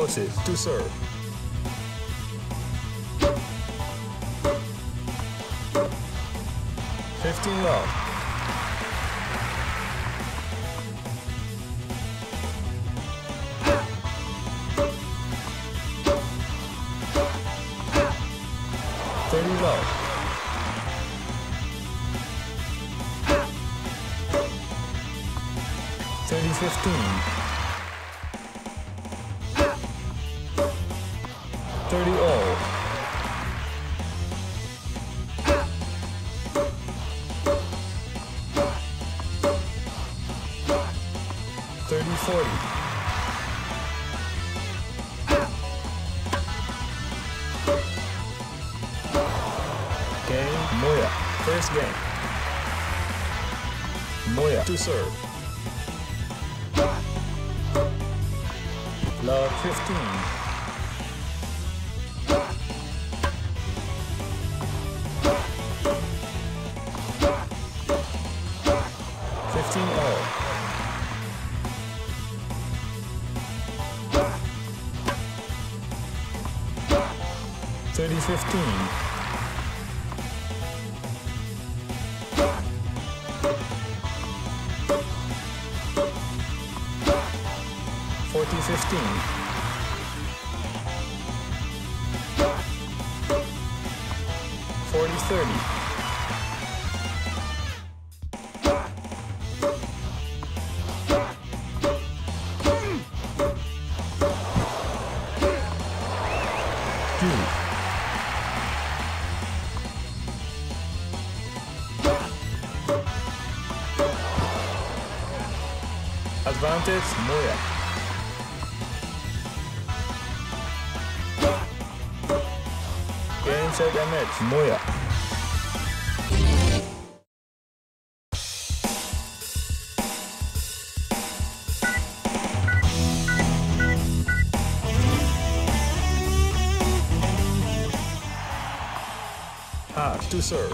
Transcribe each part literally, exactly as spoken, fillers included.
Crosses to serve. fifteen love. thirty love. thirty fifteen. thirty all. thirty forty. Game Moya. First game. Moya to serve. Love fifteen. fifteen all. thirty fifteen. forty fifteen. forty thirty. Two. Advantage Moya. Game set and match Moya. Pass to serve.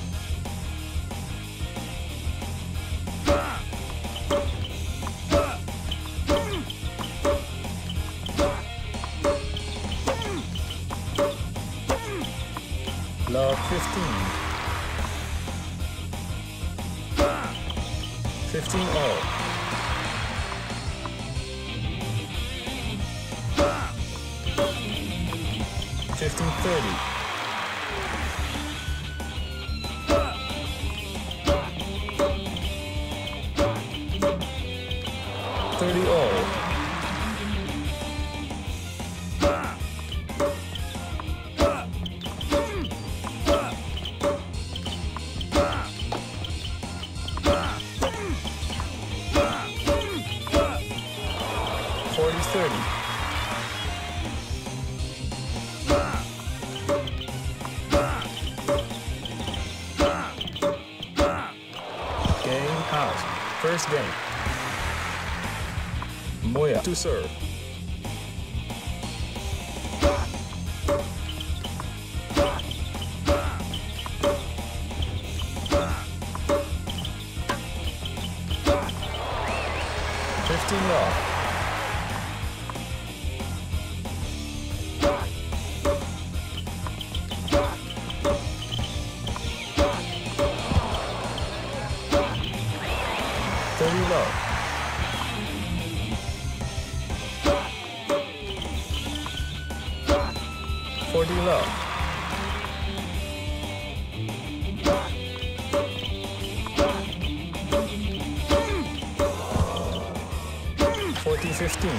Love fifteen. fifteen all. fifteen thirty. thirty all. forty thirty. Game house. First game. Moya to serve. fifteen love. thirty love. forty love. forty fifteen.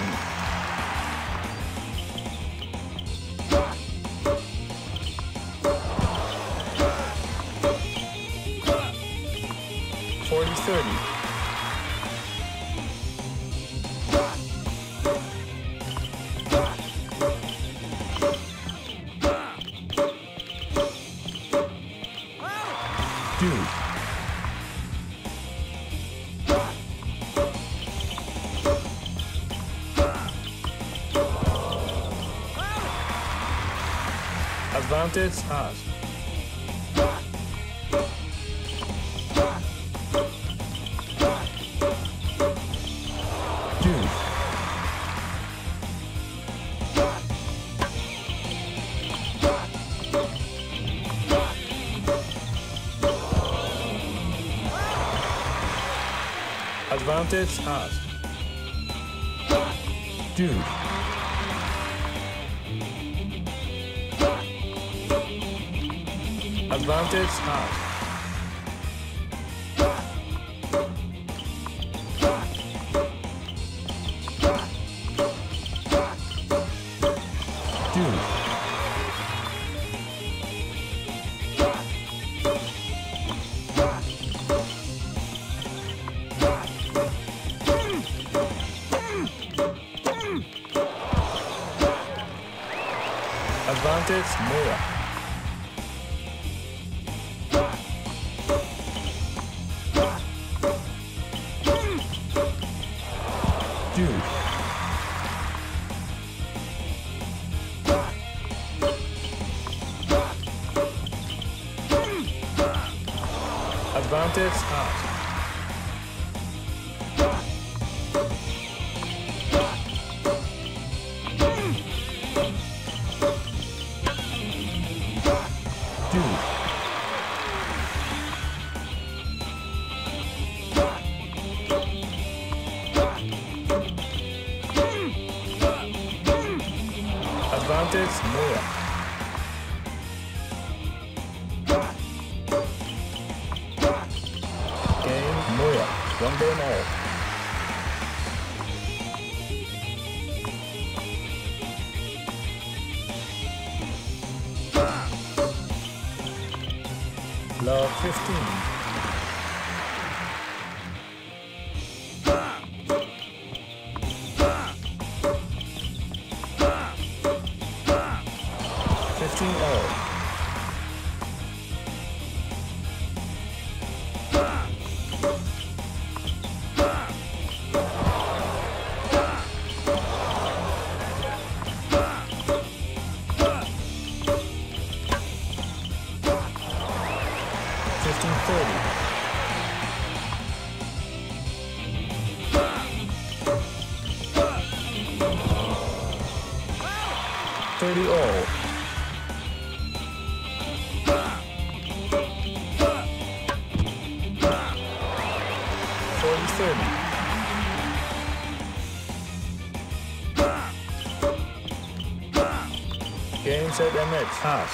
forty thirty. Dude. Advantage us. Dude. Advantage asked. Dude. Advantage asked. Dude. Advantage Moya. Dude. Advantage out. Dude. Advantage Moya. Game Moya. One game all. Love fifteen. Fifteen all. Fifteen thirty. Thirty all. Forty thirty. Game set M X pass.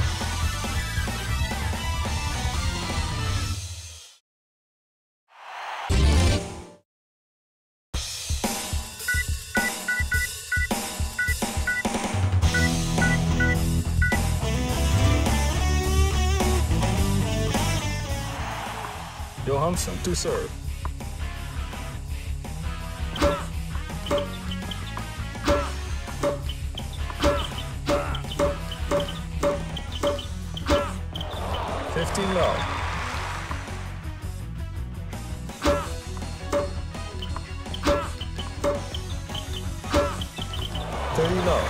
Johansson to serve. Fifteen love. Thirty love.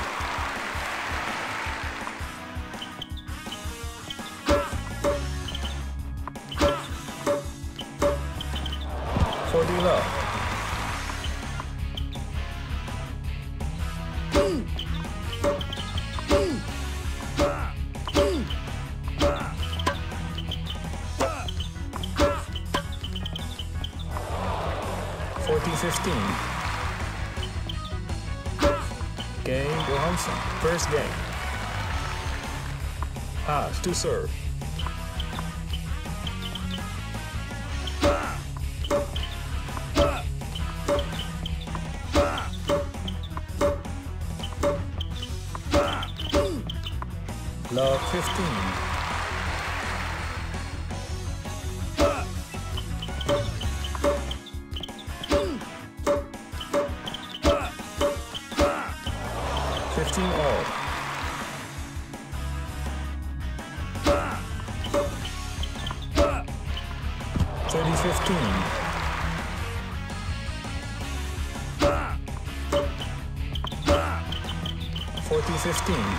Forty love. Forty fifteen. Game Johansson. First game. Pass to serve. Love fifteen. Fifteen all. Thirty fifteen. Forty fifteen.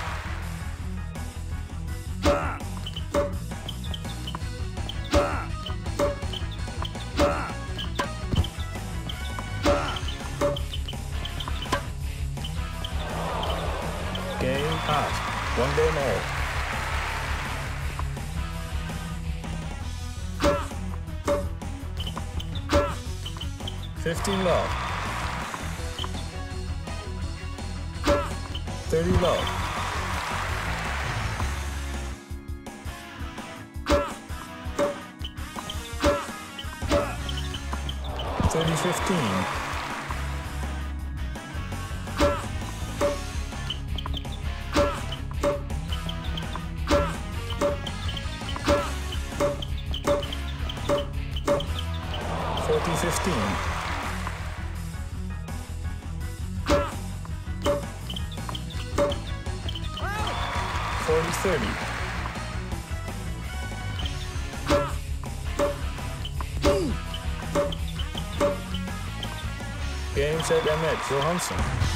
Game passed. One game all. fifteen low. thirty low. thirty fifteen. forty fifteen. forty thirty. Game, set, and match. Johansson.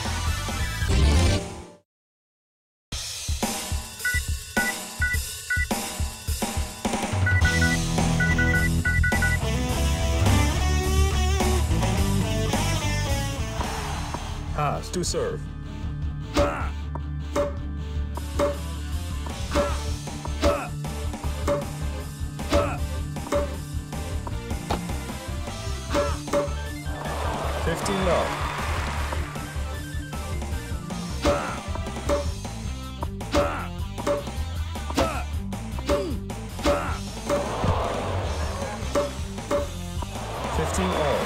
Haas to serve. fifteen low. fifteen all.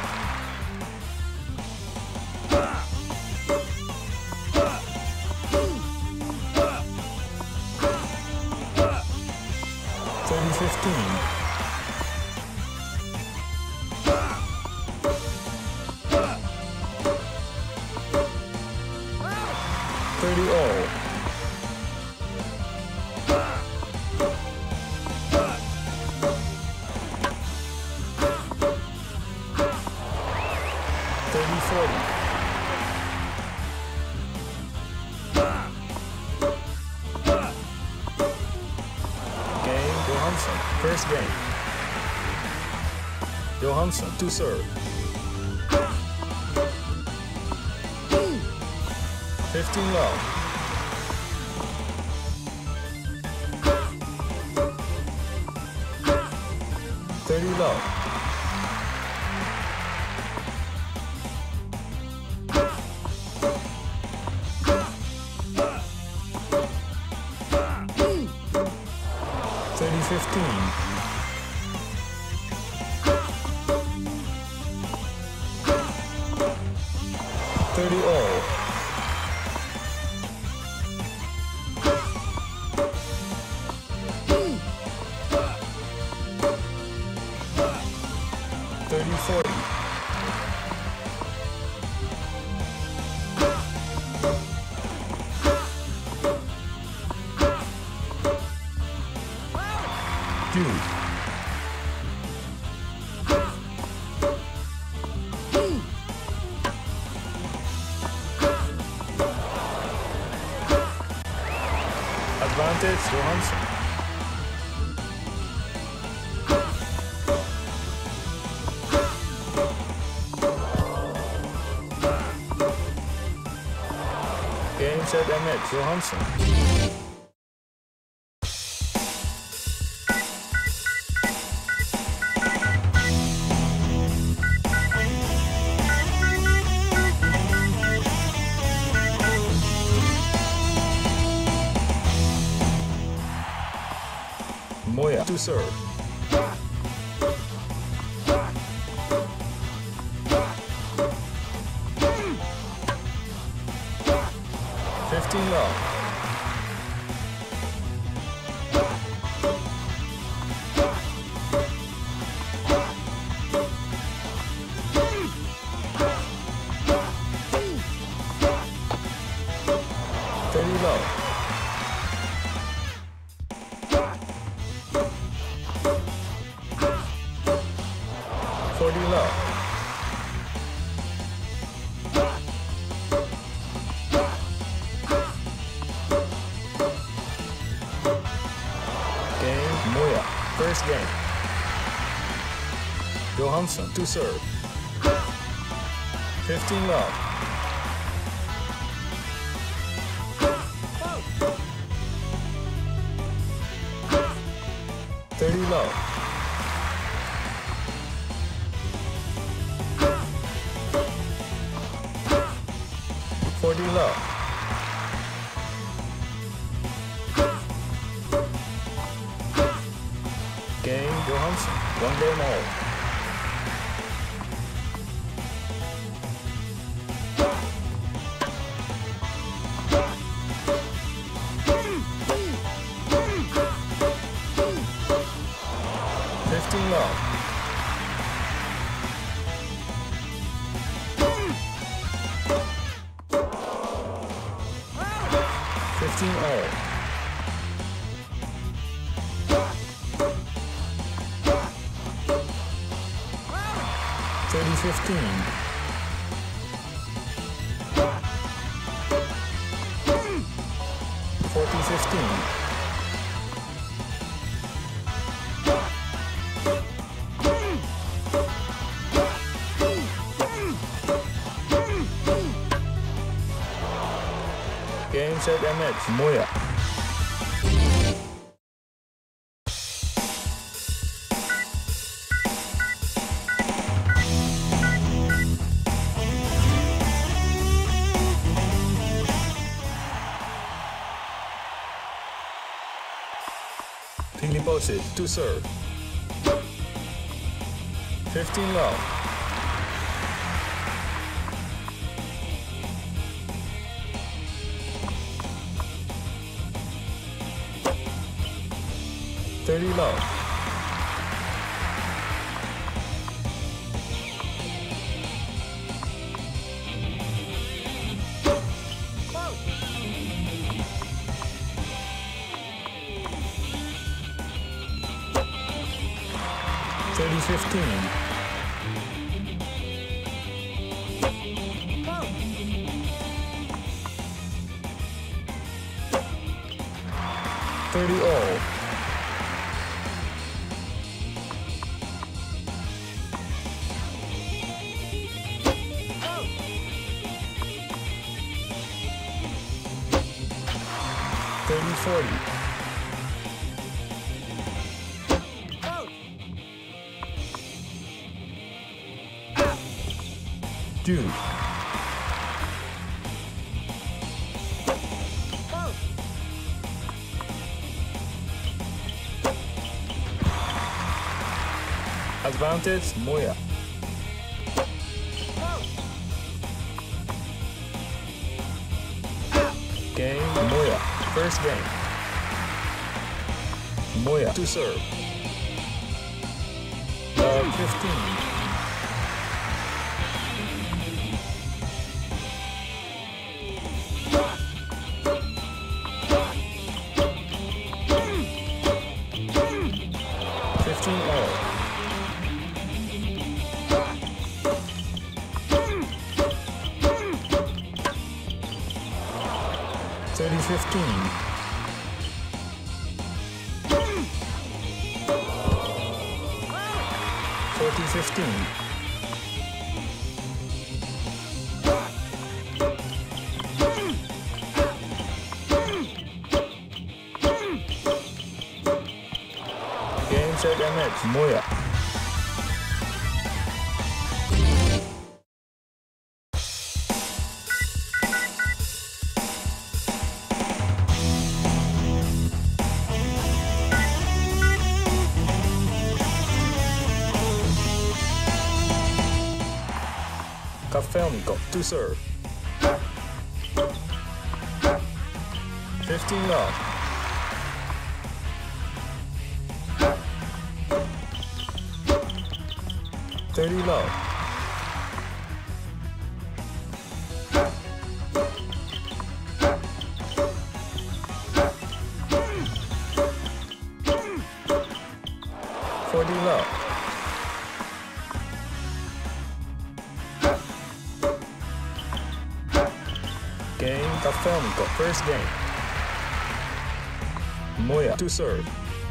thirty fifteen. thirty all. thirty forty. Game, Johansson. First game. Johansson to serve. fifteen low. thirty low. thirty fifteen. thirty all. thirty forty. Jude. Advantage, Johansson. Game, set, and match. Johansson. Moya to serve. fifteen low. thirty low. forty low. Game, Moya. First game. Johansson to serve. fifteen low. thirty low. forty low. Game Johansson, one game all. fifteen low. fifteen all. thirty fifteen. forty fifteen. Game, set, and match. Moya. Philipposis to serve. fifteen low. thirty low. thirty fifteen. thirty all. thirty forty. Dude. Advantage, Moya. Game, Moya. First game. Moya to serve. Love fifteen. fifteen all. thirty fifteen. forty fifteen. Game, set, and match. Moya. Kafelnikov to serve. fifteen low. thirty low. forty low. Game, Kafelnikov, first game. Moya to serve.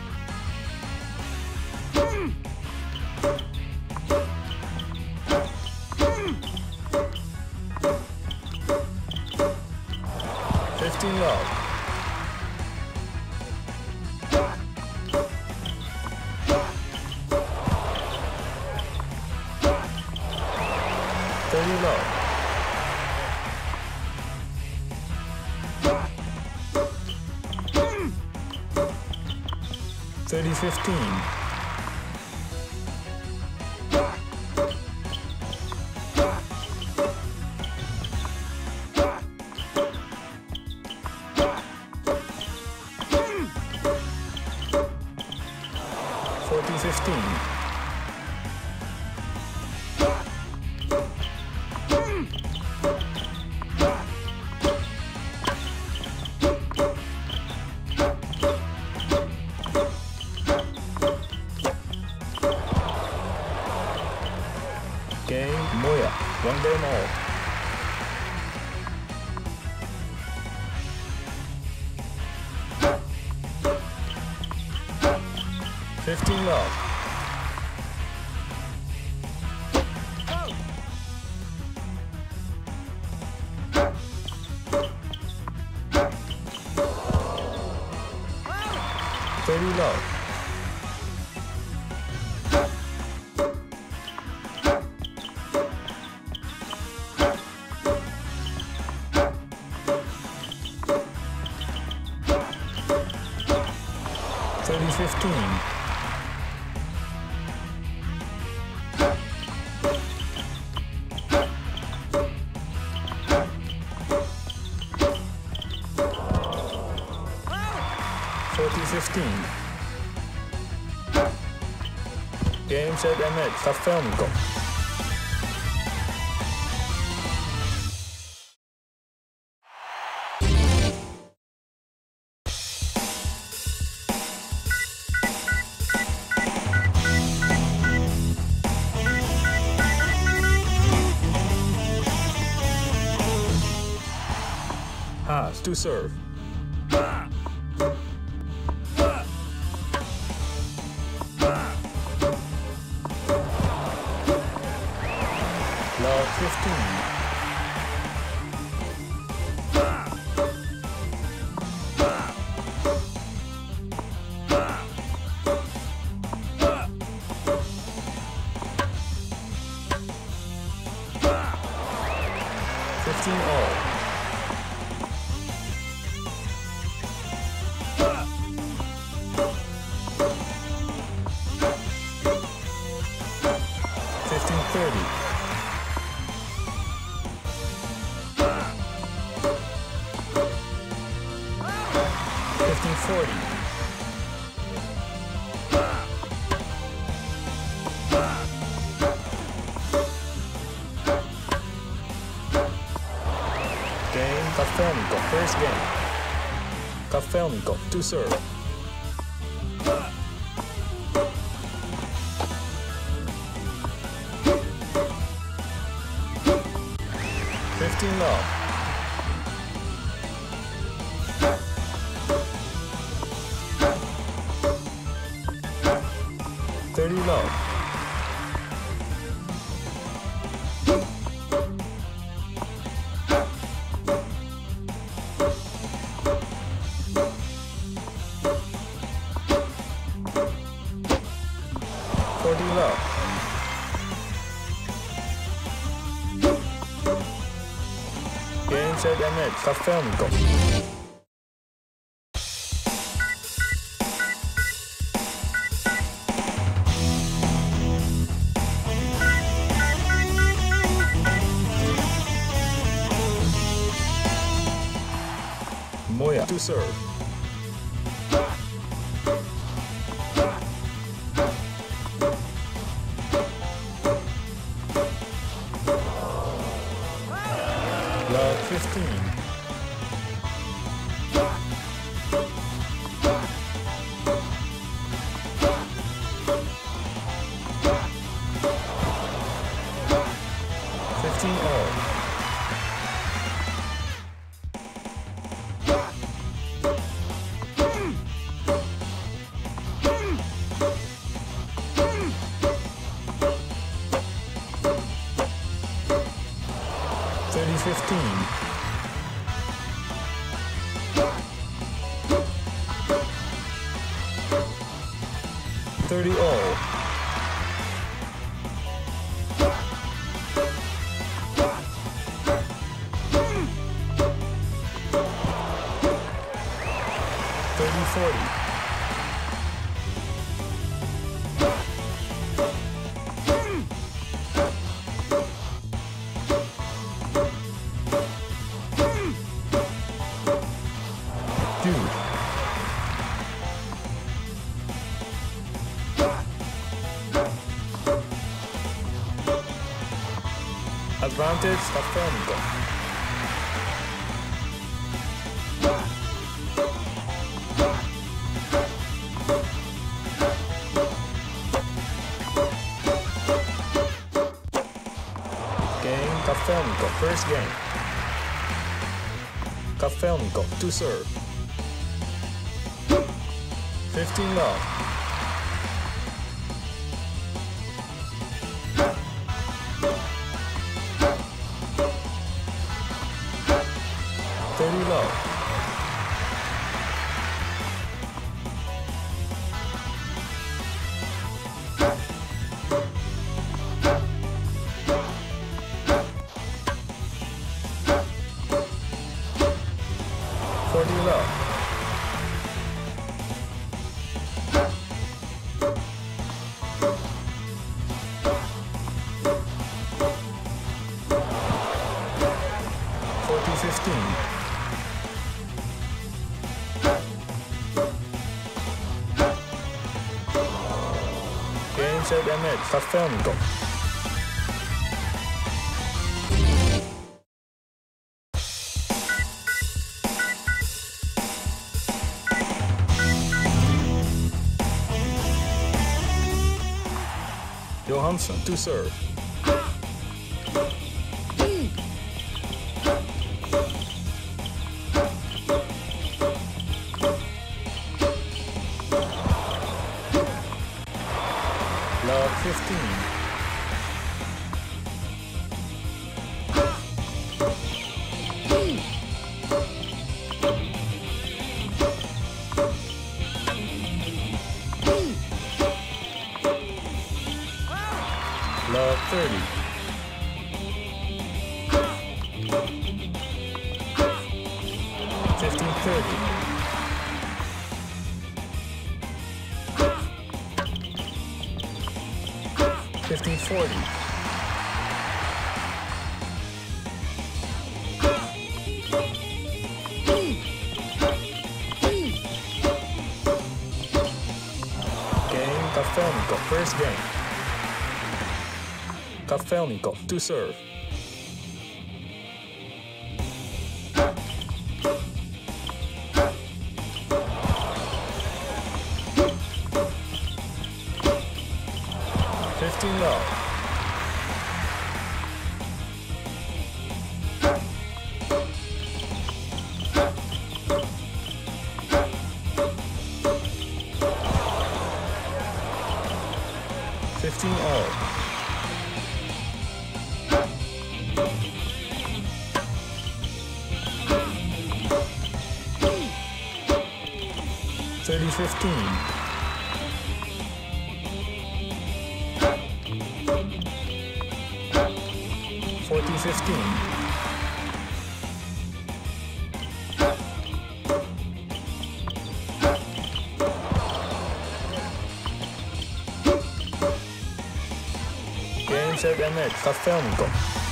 fifteen low. thirty low. fifteen. forty fifteen. Game Moya, one game all. fifteen love. thirty love. thirty fifteen. forty fifteen. Game, set, and match. Cafémico. Pass to serve. Love fifteen. fifteen all. fifteen thirty. fifteen forty. Game, Cafémico, first game. Cafémico, to serve. fifteen love. thirty love. forty love. Game, set, and match. Cafémico. Moya to serve. Love fifteen. fifteen all. thirty fifteen. thirty all. thirty forty. Advantage, Caffè Amico. Game, Caffè Amico, first game. Caffè Amico, to serve. fifteen love. thirty love. forty love. forty fifteen. Game, set, and match. Caffè Amico. Johansson to serve. Love fifteen. Love thirty. fifteen thirty. fifteen forty. Game, Caffè Amico, first game. Caffè Amico, to serve. fifteen love. fifteen all. thirty fifteen. forty fifteen. Game, set, and match. Caffè Amico.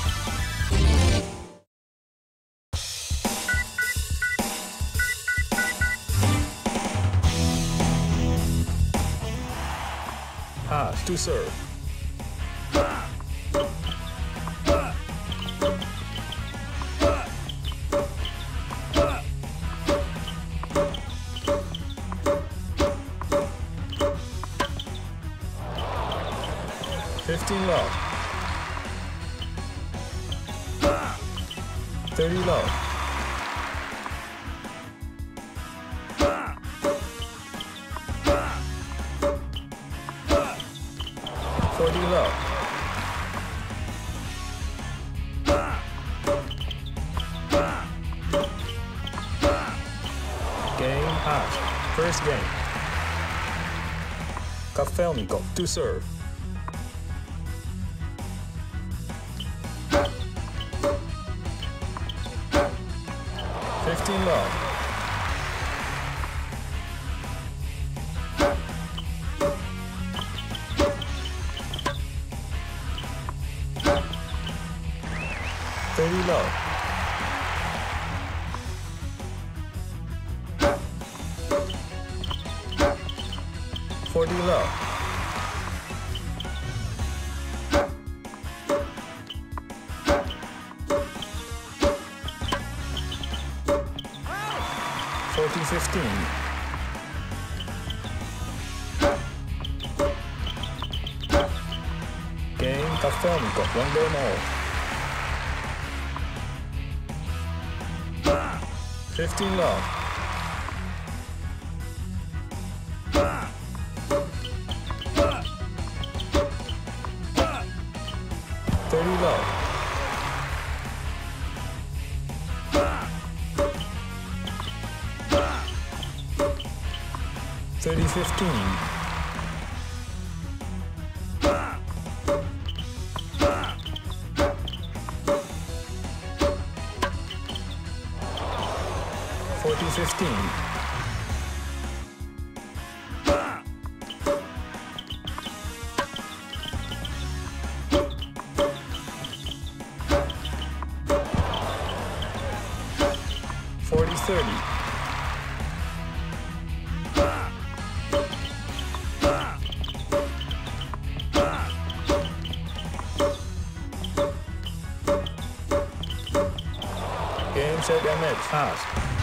Pass to serve. fifteen love. thirty love. forty love. Game, pass. First game. Caffè Amico, to serve. fifteen love. thirty love. forty love. fifteen. Game confirmed, got one game all. fifteen love. thirty love. thirty fifteen. forty fifteen. forty thirty. Game, set, and match. Pass.